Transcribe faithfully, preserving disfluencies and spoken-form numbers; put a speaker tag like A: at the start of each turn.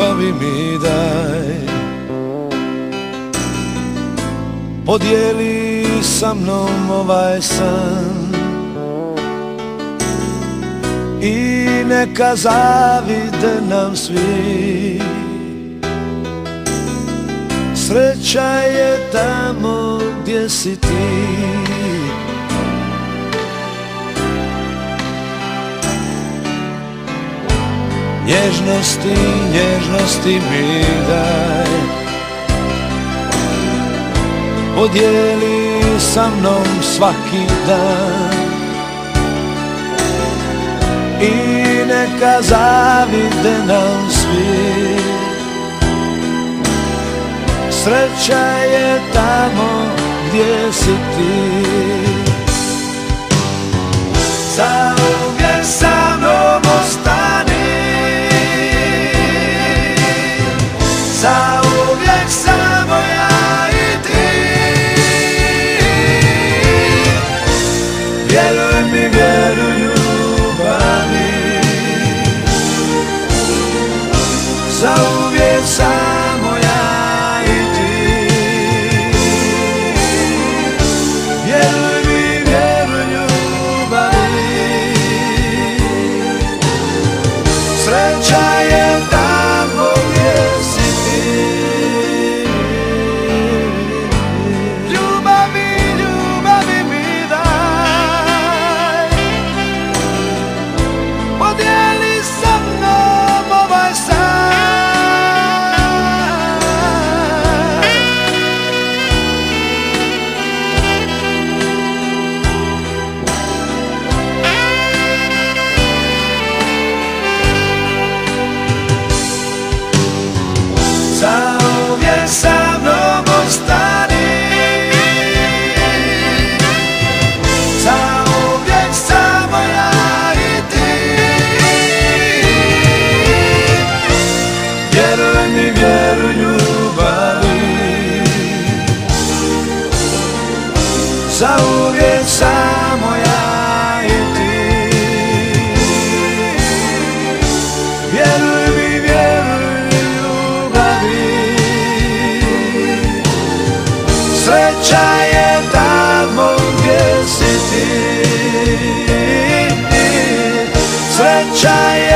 A: ljubavi mi daj. Podijeli sa mnom ovaj san i neka zavide nam svi. Sreća je tamo gdje si ti. Nježnosti, nježnosti mi daj. Podijeli sa mnom svaki dan i neka zavide nam svi. Sreća je tamo gdje si ti. Zauvijek sa mnom ostani, zauvijek samo ja i ti. Vjeruj mi, vjeruj ljubavi, zauvijek samo ja i ti. Vjeruj mi, vjeruj ljubavi, sreća je tamo gdje si ti. Ljubavi, ljubavi mi daj. Podijeli sa mnom ovaj san zauvijek sa mnom ostani, zauvijek samo ja i ti. Vjeruj mi, vjeruj ljubavi, zauvijek samo ja i ti. Vjeruj mi, vjeruj ljubavi, sreća je tamo gdje si ti. Sreća je